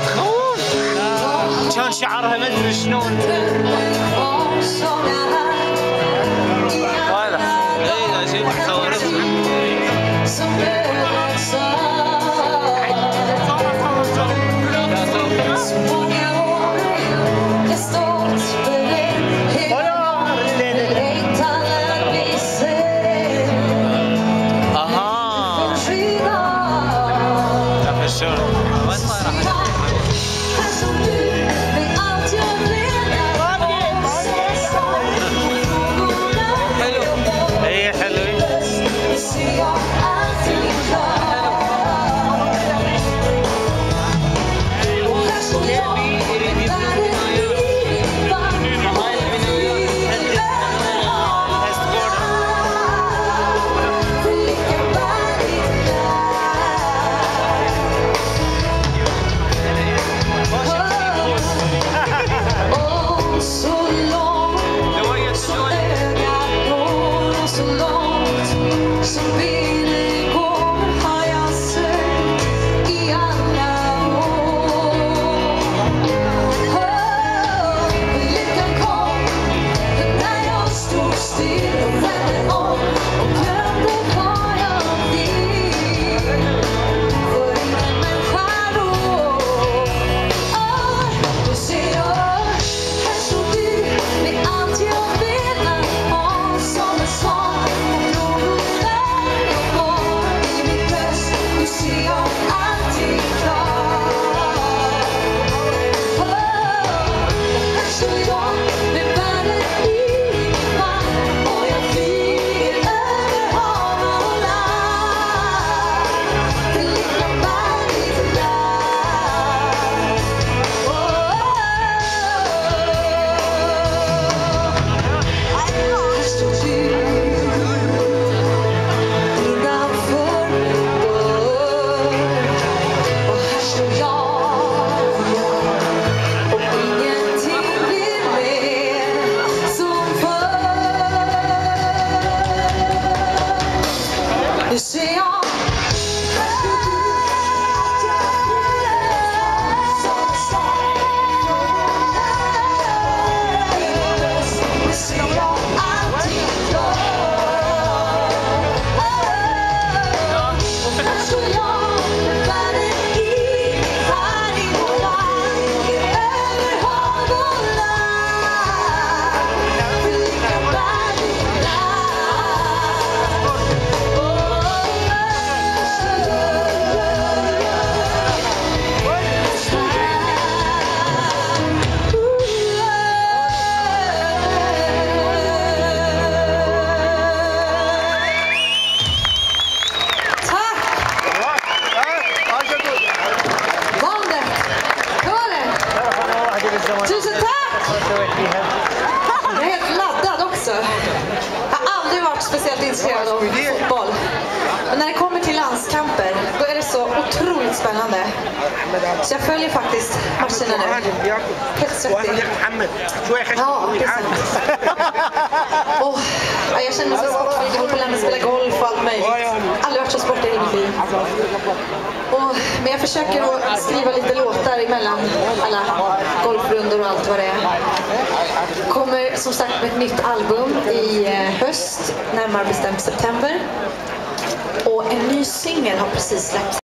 كان شعرها ما ادري شلون. اي اشوف صورتها. Tusen tack! Jag är helt laddad också. Jag har aldrig varit speciellt intresserad av fotboll. Men när det kommer till landskamper, då är det så otroligt spännande. Så jag följer faktiskt matcherna nu. Helt svettig. Ja, det är sant. Och jag känner mig så sportfri, gå på landet, spela golf och allt möjligt. Aldrig varit så sportig i mitt liv. Men jag försöker att skriva lite låtar emellan alla golfrundor och allt vad det är. Kommer som sagt med ett nytt album i höst, närmare bestämt september. Och en ny singel har precis släppts.